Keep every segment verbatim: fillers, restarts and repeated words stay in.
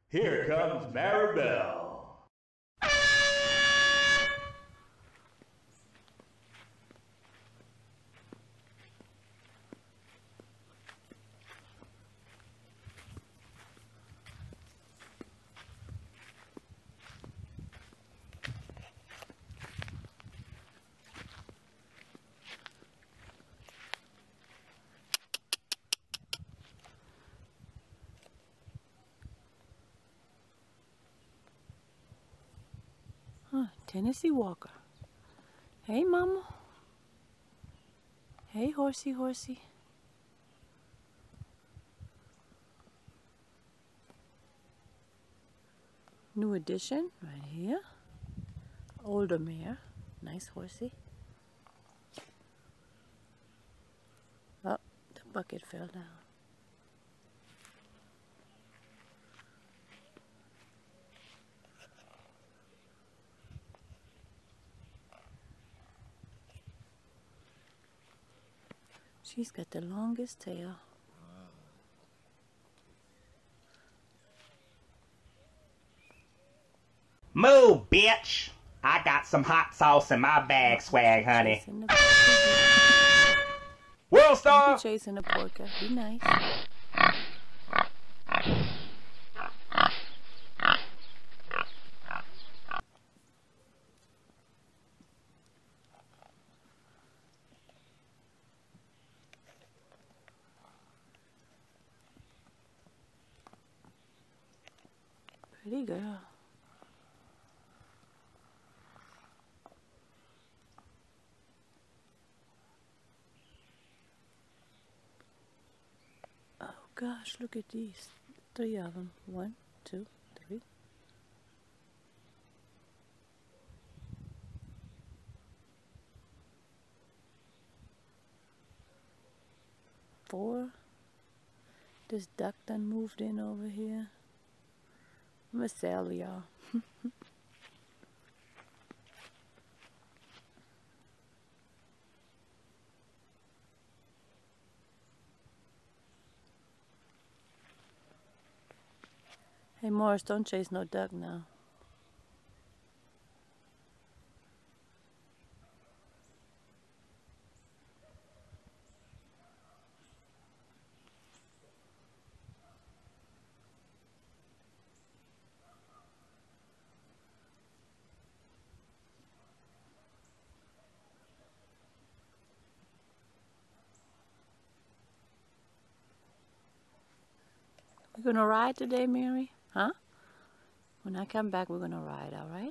Here comes Maribel. Huh, Tennessee Walker. Hey, Mama. Hey, horsey, horsey. New addition right here. Older mare. Nice horsey. Oh, the bucket fell down. She's got the longest tail. Move, bitch! I got some hot sauce in my bag, swag, honey. World Star! Don't be chasing the porker. Be nice. Pretty girl. Oh gosh, look at these. Three of them. One, two, three. Four. This duck done moved in over here. I'm gonna sell y'all. Hey Morris, don't chase no duck now. We're gonna ride today, Mary? Huh? When I come back, we're gonna ride, all right?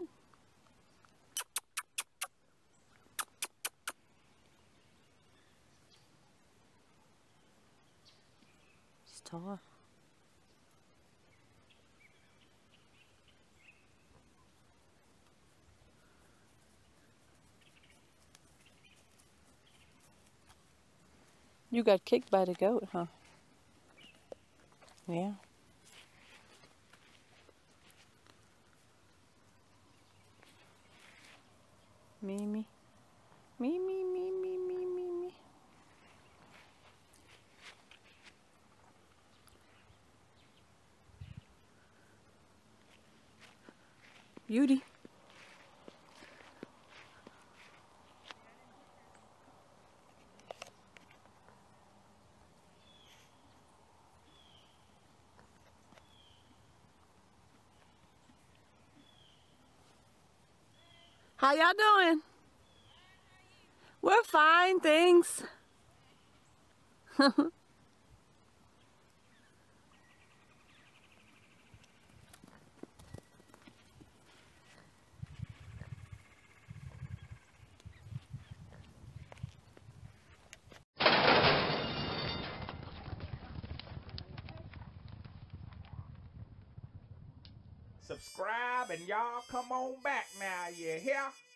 She's tall. You got kicked by the goat, huh? Yeah. Mimi. Me, me, me, me, me, me, me. Beauty. How y'all doing? We're fine, thanks. Subscribe and y'all come on back now, you hear?